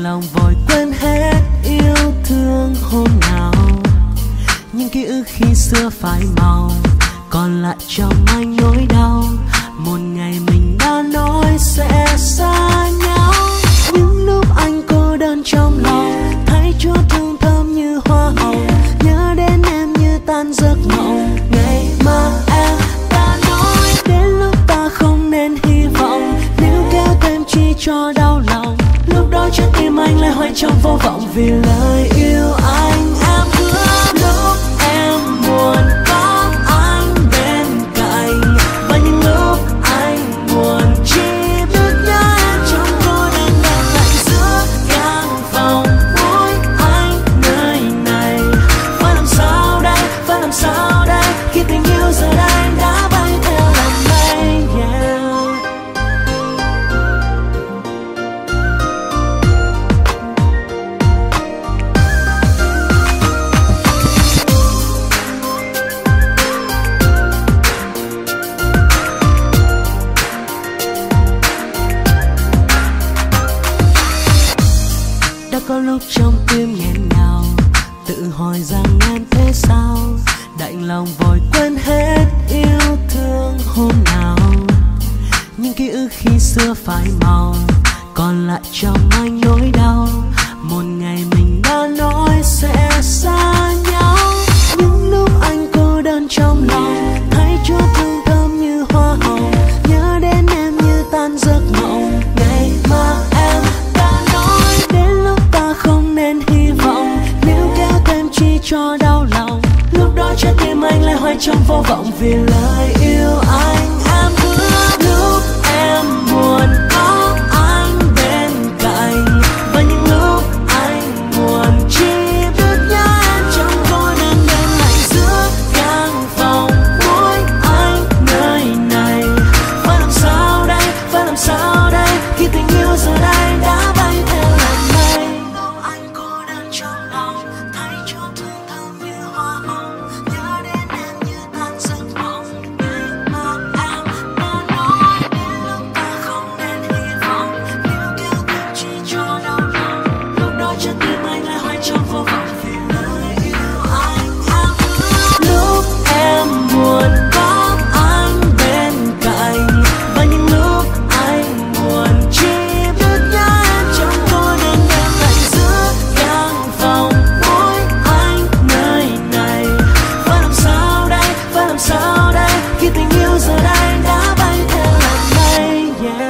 lòng vội quên hết yêu thương hôm nào. Những ký ức khi xưa phai màu, còn lại trong anh nỗi đau. Một ngày mình đã nói sẽ xa nhau. Những lúc anh cô đơn trong lòng, thấy chúa thương thơm như hoa hồng. Nhớ đến em như tan giấc mộng. Ngày mà em đã nói đến lúc ta không nên hy vọng, nếu kéo thêm chi cho đau lòng. Lúc đó trái tim anh lại hoài trong vô vọng, vì lời yêu anh em hứa. Lúc em buồn có anh bên cạnh, và những lúc anh buồn chỉ biết nhớ em trong cô đơn đen lạnh giữa căn phòng mỗi anh nơi này. Phải làm sao đây, phải làm sao đây, khi tình yêu giờ đây đã bay theo làn mây. Đã có lúc trong tim nghẹn ngào, tự hỏi rằng em thế sao, đành lòng vội quên hết yêu thương hôm nào. Những ký ức khi xưa phai màu, còn lại trong anh nỗi đau. Một ngày mình đã nói sẽ xa nhau. Những lúc anh cô đơn trong lòng, thấy chúa thương thơm như hoa hồng. Nhớ đến em như tan giấc mộng. Ngày mà em đã nói đến lúc ta không nên hy vọng, nếu kéo thêm chi cho đau lòng. Lúc đó trái tim anh lại hoài trong vô vọng, vì lời yêu anh em hứa. Lúc em buồn có anh bên cạnh, và những lúc anh buồn chỉ biết nhớ em trong cô đơn đen lạnh giữa căn phòng mỗi anh nơi này. Phải làm sao đây, phải làm sao đây, khi tình yêu giờ đây đã bay theo làn mây. Lúc anh cô đơn trong lòng, thấy chúa thương thơm như hoa hồng. Nhớ đến em như tan giấc mộng. Ngày mà em đã nói đến lúc ta không nên hy vọng, nếu kéo thêm chi cho đau lòng. Lúc đó trái tim anh lại hoài trong vô vọng, vì lời yêu anh em hứa. Lúc em buồn có anh bên cạnh, và những lúc anh buồn chỉ biết nhớ em trong cô đơn đen lạnh giữa căn phòng mỗi anh nơi này. Phải làm sao đây, phải làm sao đây, khi tình yêu giờ đây đã bay theo làn mây.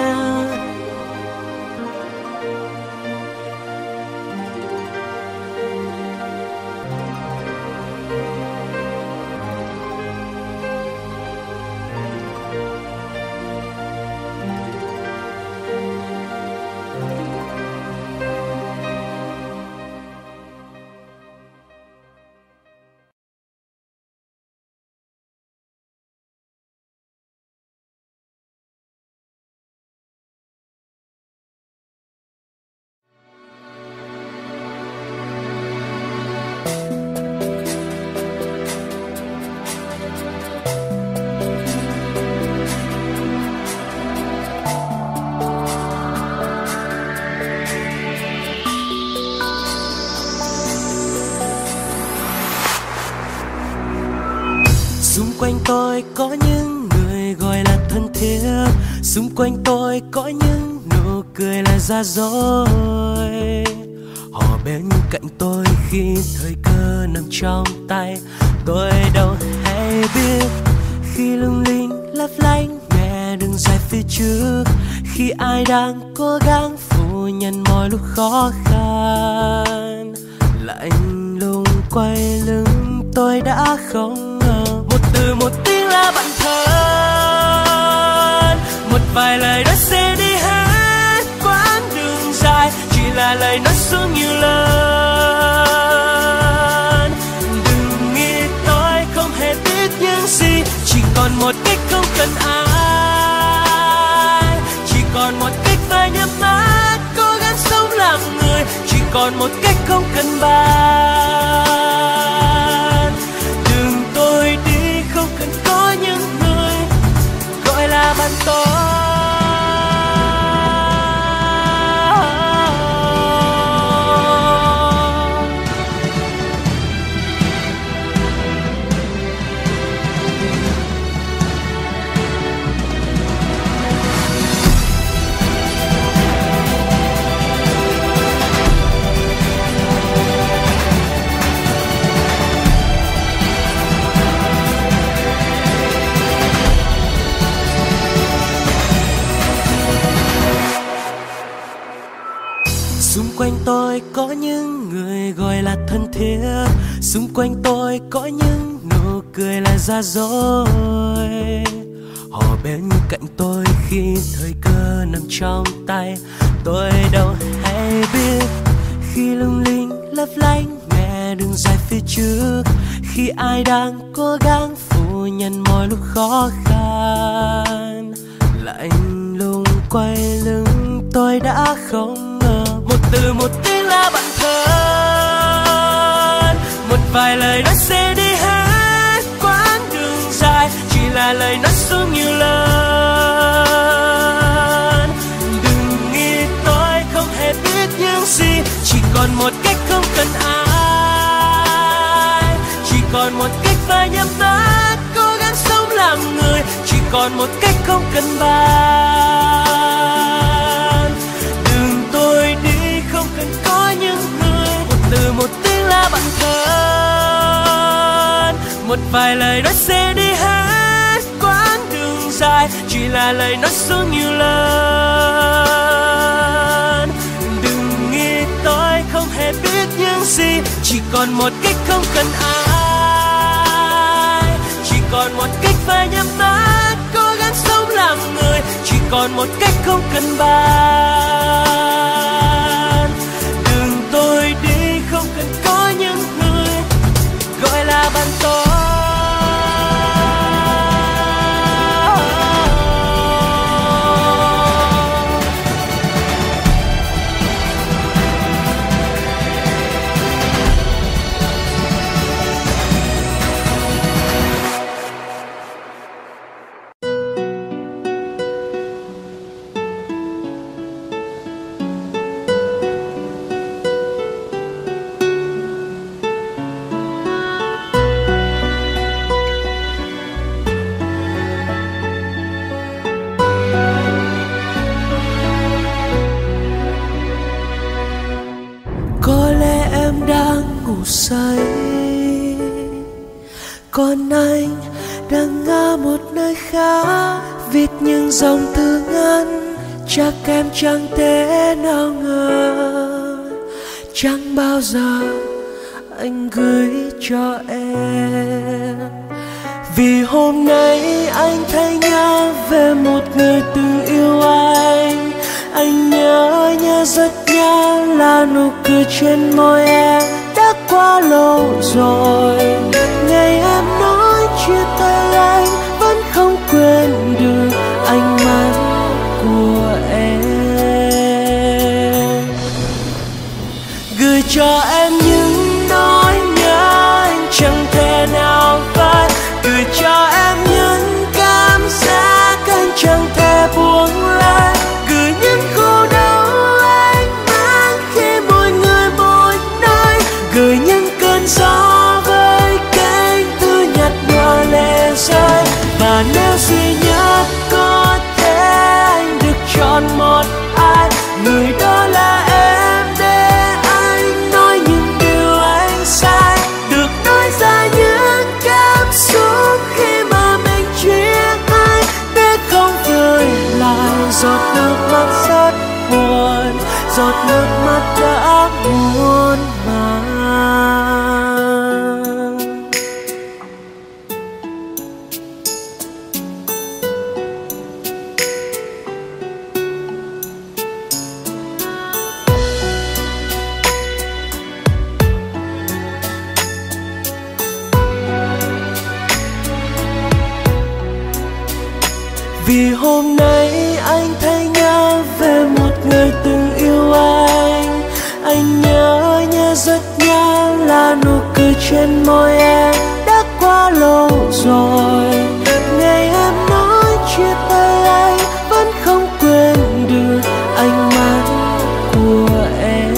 Xung quanh tôi có những người gọi là thân thiết, xung quanh tôi có những nụ cười là giả dối. Họ bên cạnh tôi khi thời cơ nằm trong tay, tôi đâu hay biết khi lung linh lấp lánh nghe đường dài phía trước, khi ai đang cố gắng phủ nhận mọi lúc khó khăn. Lạnh lùng quay lưng tôi đã không ngờ, một từ một tiếng là bạn thân, một vài lời nói sẽ đi hết quãng đường dài, chỉ là lời nói xuống nhiều lần. Đừng nghĩ tôi không hề biết những gì, chỉ còn một cách không cần ai, chỉ còn một cách phải nhắm mắt cố gắng sống làm người, chỉ còn một cách không cần bàn. Đừng tôi đi không cần có những người gọi là bạn tôi. những người gọi là thân thiết, xung quanh tôi có những nụ cười là giả dối. Họ bên cạnh tôi khi thời cơ nằm trong tay, tôi đâu hay biết khi lung linh lấp lánh nghe đường dài phía trước, khi ai đang cố gắng phủ nhận mọi lúc khó khăn. Lạnh lùng quay lưng tôi đã không ngờ, một từ một tiếng là bạn thân, một vài lời nói sẽ đi hết quãng đường dài, chỉ là lời nói xuống nhiều lần. Đừng nghĩ tôi không hề biết những gì, chỉ còn một cách không cần ai, chỉ còn một cách phải nhắm mắt cố gắng sống làm người, chỉ còn một cách không cần bàn. Đừng tôi đi không cần có những người, một từ một tiếng là bạn thân, một vài lời nói sẽ đi hết quãng đường dài, chỉ là lời nói xuống nhiều lần. Đừng nghĩ tôi không hề biết những gì, chỉ còn một cách không cần ai, chỉ còn một cách phải nhắm mắt cố gắng sống làm người, chỉ còn một cách không cần bàn. Đừng tôi đi không cần có những người gọi là bạn tôi. Say, còn anh đang ngã một nơi khác, viết những dòng thư ngắn, chắc em chẳng thể nào ngờ, chẳng bao giờ anh gửi cho em. Vì hôm nay anh thấy nhớ về một người từng yêu anh nhớ rất nhớ là nụ cười trên môi em. Đã quá lâu rồi, ngày em nói chia tay anh vẫn không quên được ánh mắt của em. Gửi cho em những nỗi nhớ anh chẳng thể nào phai, gửi cho em những cảm giác anh chẳng thể buông lơi, gửi những khổ đau anh mang khi mỗi người một nơi, gửi những cơn gió với cánh thư nhạt nhòa lệ rơi. Và nếu duy nhất có thể anh được chọn một ai, người đó là em, để anh nói những điều anh sai, được nói ra những cảm xúc khi mà mình chia tay, để không rơi lại giọt nước mắt rất buồn, giọt nước mắt đã muôn màng. Vì hôm nay anh thấy nhớ về một người từng yêu anh nhớ rất nhớ là nụ cười trên môi em. Đã quá lâu rồi, ngày em nói chia tay anh vẫn không quên được ánh mắt của em.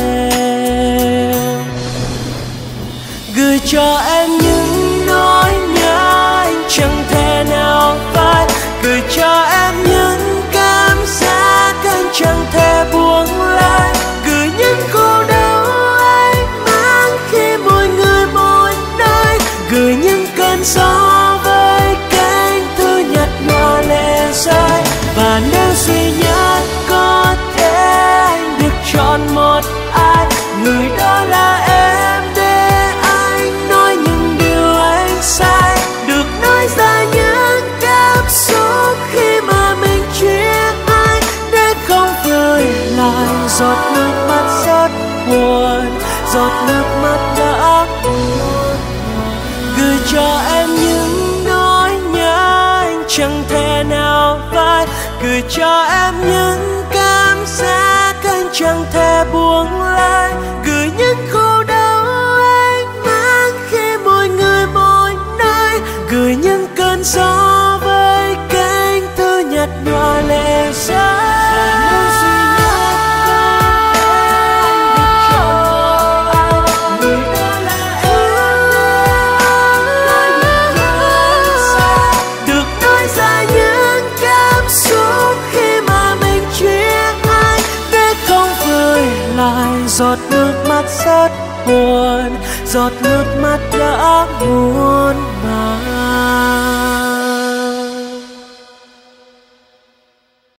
Gửi cho em những nỗi nhớ anh chẳng thể nào phai, gửi cho em những cảm giác anh chẳng thể buông lơi, gửi những khổ đau anh mang khi mỗi người một nơi, gửi những cơn gió với cánh thư nhạt nhòa lệ rơi. Và nếu duy nhất có thể anh được chọn một ai, người giọt nước mắt đã gửi cho em những nỗi nhớ anh chẳng thể nào phai, gửi cho em những cảm giác anh chẳng thể buông lơi, gửi những khổ đau anh mang khi mỗi người mỗi nơi, gửi những cơn gió với cánh thư nhạt nhòa lệ rơi. Giọt nước mắt rất buồn, giọt nước mắt đã muôn màng.